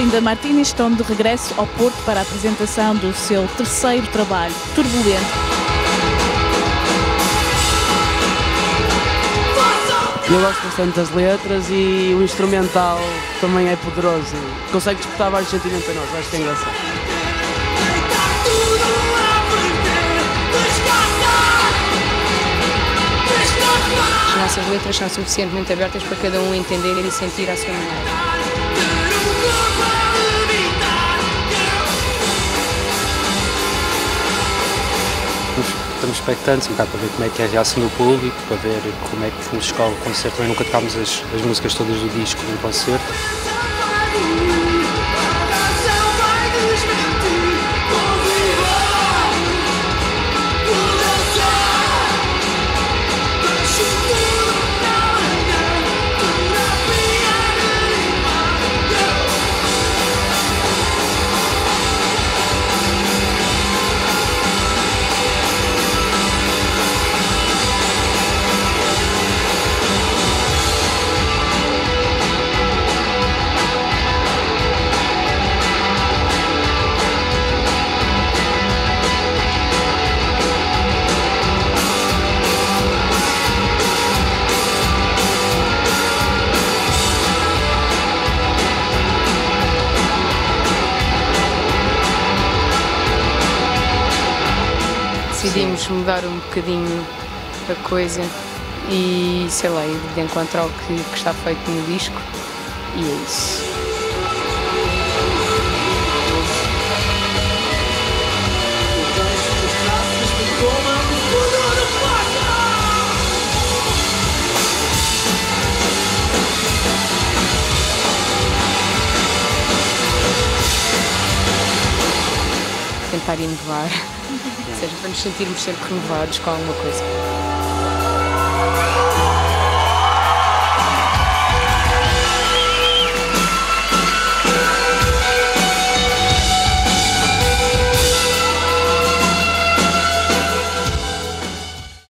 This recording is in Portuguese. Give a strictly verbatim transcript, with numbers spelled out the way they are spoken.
Linda Martini estão de regresso ao Porto para a apresentação do seu terceiro trabalho, Turbulento. Eu gosto bastante das letras e o instrumental também é poderoso. Consegue despertar vários sentimentos a nós, acho que é engraçado. As nossas letras são suficientemente abertas para cada um entender e sentir à sua maneira. Estamos expectantes um bocado para ver como é que é a reação do público, para ver como é que nos escolhe o concerto. Também nunca tocámos as, as músicas todas do disco no concerto. Decidimos mudar um bocadinho a coisa e, sei lá, ir de encontro ao que, que está feito no disco, e é isso. Tentar inovar. Ou seja, para nos sentirmos sempre renovados com alguma coisa.